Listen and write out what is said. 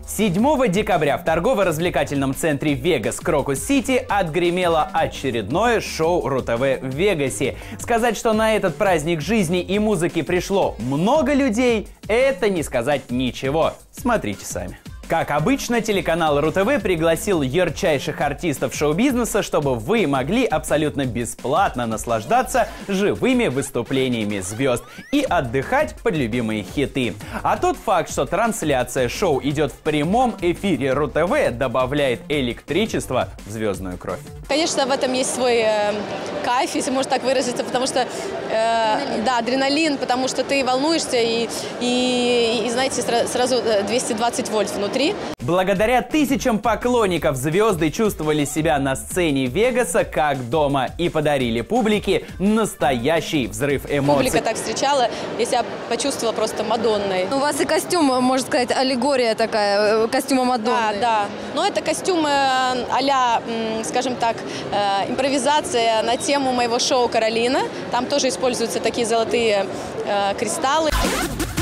7 декабря в торгово-развлекательном центре Вегас Крокус-Сити отгремело очередное шоу РУ-ТВ в Вегасе. Сказать, что на этот праздник жизни и музыки пришло много людей, это не сказать ничего. Смотрите сами. Как обычно, телеканал РУ-ТВ пригласил ярчайших артистов шоу-бизнеса, чтобы вы могли абсолютно бесплатно наслаждаться живыми выступлениями звезд и отдыхать под любимые хиты. А тот факт, что трансляция шоу идет в прямом эфире РУ-ТВ, добавляет электричество в звездную кровь. Конечно, в этом есть свой кайф, если можно так выразиться, потому что, да, адреналин, потому что ты волнуешься и знаете, сразу 220 вольт внутри. Благодаря тысячам поклонников звезды чувствовали себя на сцене Вегаса как дома и подарили публике настоящий взрыв эмоций. Публика так встречала, я себя почувствовала просто Мадонной. У вас и костюм, можно сказать, аллегория такая, костюма Мадонны. Да, да. Но это костюм а-ля, скажем так, импровизация на тему моего шоу «Каролина». Там тоже используются такие золотые кристаллы.